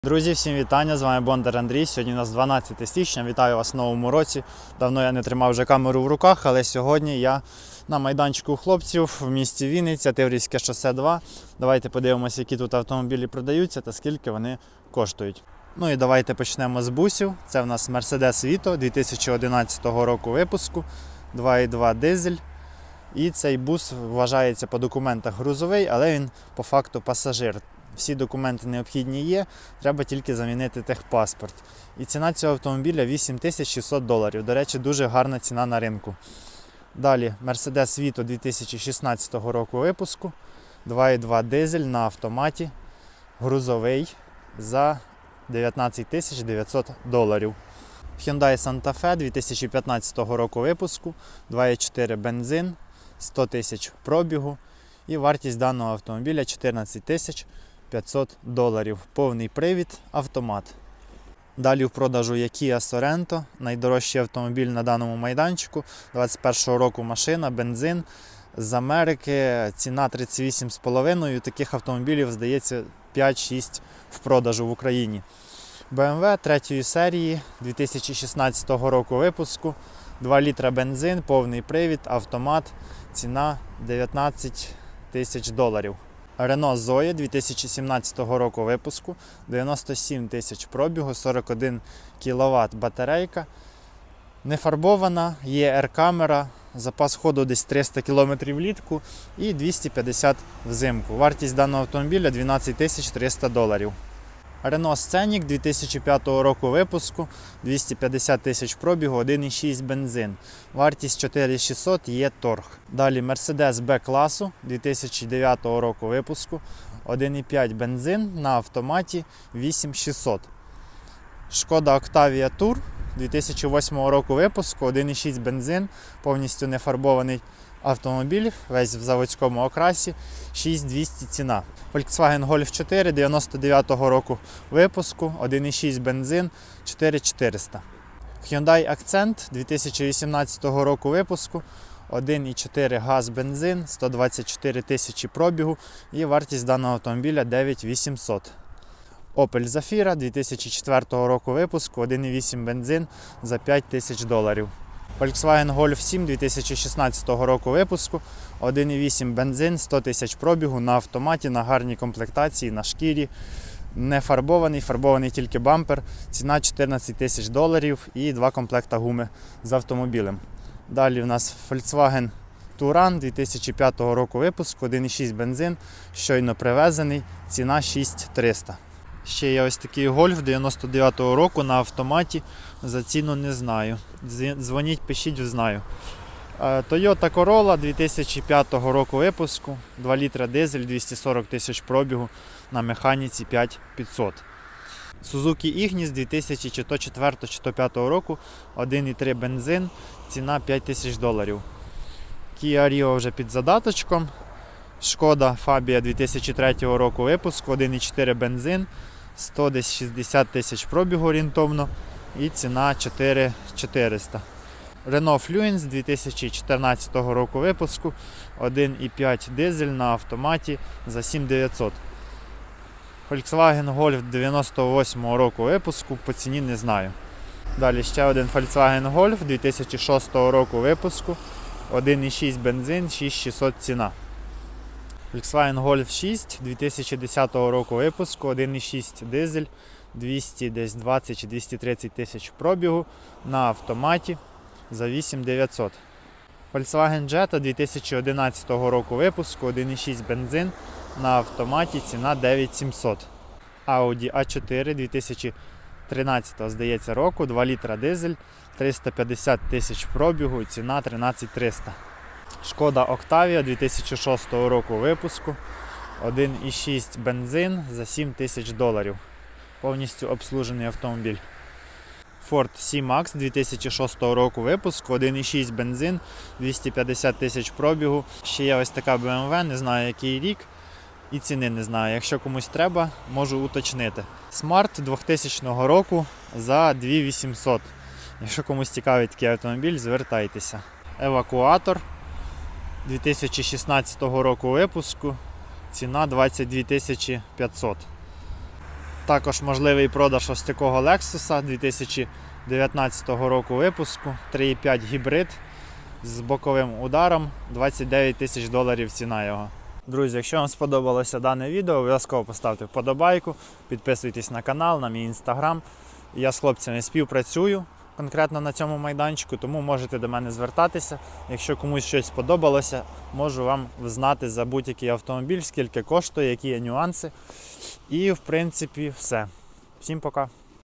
Друзі, всім вітання! З вами Бондар Андрій. Сьогодні у нас 12 січня. Вітаю вас в новому році. Давно я не тримав вже камеру в руках, але сьогодні я на майданчику хлопців в місті Вінниця, Тиврівське шосе 2. Давайте подивимося, які тут автомобілі продаються та скільки вони коштують. Ну і давайте почнемо з бусів. Це в нас Mercedes Vito 2011 року випуску, 2.2 дизель. І цей бус вважається по документах грузовий, але він по факту пасажир. Всі документи необхідні є, треба тільки замінити техпаспорт. І ціна цього автомобіля $8600. До речі, дуже гарна ціна на ринку. Далі Mercedes Vito 2016 року випуску, 2.2 дизель на автоматі, грузовий за $19 900. Hyundai Santa Fe 2015 року випуску, 2.4 бензин, 100 тисяч пробігу. І вартість даного автомобіля $14 500. Повний привід, автомат. Далі в продажу є Kia Sorento, найдорожчий автомобіль на даному майданчику. 21 року машина, бензин, з Америки, ціна 38,5. Таких автомобілів, здається, 5-6 в продажу в Україні. BMW 3 серії 2016 року випуску, 2 літра бензин, повний привід, автомат, ціна $19 тисяч. Renault Zoe 2017 року випуску, 97 тисяч пробігу, 41 кВт батарейка, не фарбована, є R-камера, запас ходу десь 300 км влітку і 250 взимку. Вартість даного автомобіля $12 300. Renault Scenic 2005 року випуску, 250 тисяч пробігу, 1.6 бензин. Вартість 4600, є торг. Далі Mercedes B-класу 2009 року випуску, 1.5 бензин на автоматі, 8600. Шкода Octavia Tour 2008 року випуску, 1.6 бензин, повністю нефарбований автомобіль, весь в заводському окрасі, 6200 ціна. Volkswagen Golf 4 99 року випуску, 1.6 бензин, 4400. Hyundai Accent 2018 року випуску, 1.4 газ бензин, 124 тисячі пробігу і вартість даного автомобіля $9800. Opel Zafira 2004 року випуску, 1.8 бензин за $5000. Volkswagen Golf 7 2016 року випуску, 1.8 бензин, 100 тисяч пробігу на автоматі, на гарній комплектації, на шкірі, не фарбований, фарбований тільки бампер, ціна $14 тисяч і 2 комплекта гуми з автомобілем. Далі у нас Volkswagen Touran 2005 року випуску, 1.6 бензин, щойно привезений, ціна $6300. Ще є ось такий Golf 99-го року на автоматі, за ціну не знаю. Дзвоніть, пишіть, знаю. Toyota Corolla 2005 року випуску, 2 літра дизель, 240 тисяч пробігу, на механіці 5500. Suzuki Ignis 2004 чи 2005 року, 1.3 бензин, ціна $5000. Kia Rio вже під задаточком. Шкода Fabia 2003 року випуску, 1.4 бензин, 160 тисяч пробігу орієнтовно і ціна $4400. Renault Fluence 2014 року випуску, 1.5 дизель на автоматі за 7900. Volkswagen Golf 98 року випуску, по ціні не знаю. Далі ще один Volkswagen Golf 2006 року випуску, 1.6 бензин, 6600 ціна. Volkswagen Golf 6 2010 року випуску, 1.6 дизель, 220 чи 230 тисяч пробігу на автоматі за 8900. Volkswagen Jetta 2011 року випуску, 1.6 бензин, на автоматі ціна $9700. Audi A4 2013, здається, року, 2 літра дизель, 350 тисяч пробігу, ціна $13300. Шкода Octavia 2006 року випуску, 1.6 бензин за $7000. Повністю обслужений автомобіль. Ford C-Max 2006 року випуску, 1.6 бензин, 250 тисяч пробігу. Ще є ось така BMW, не знаю який рік і ціни не знаю. Якщо комусь треба, можу уточнити. Smart 2000 року за 2800. Якщо комусь цікавий такий автомобіль, звертайтеся. Евакуатор 2016 року випуску, ціна $22 500. Також можливий продаж ось такого Lexus 2019 року випуску, 3,5 гібрид з боковим ударом, $29 тисяч ціна його. Друзі, якщо вам сподобалося дане відео, обов'язково поставте вподобайку, підписуйтесь на канал, на мій інстаграм. Я з хлопцями співпрацюю конкретно на цьому майданчику, тому можете до мене звертатися. Якщо комусь щось сподобалося, можу вам взнати за будь-який автомобіль, скільки коштує, які є нюанси. І в принципі все. Всім пока!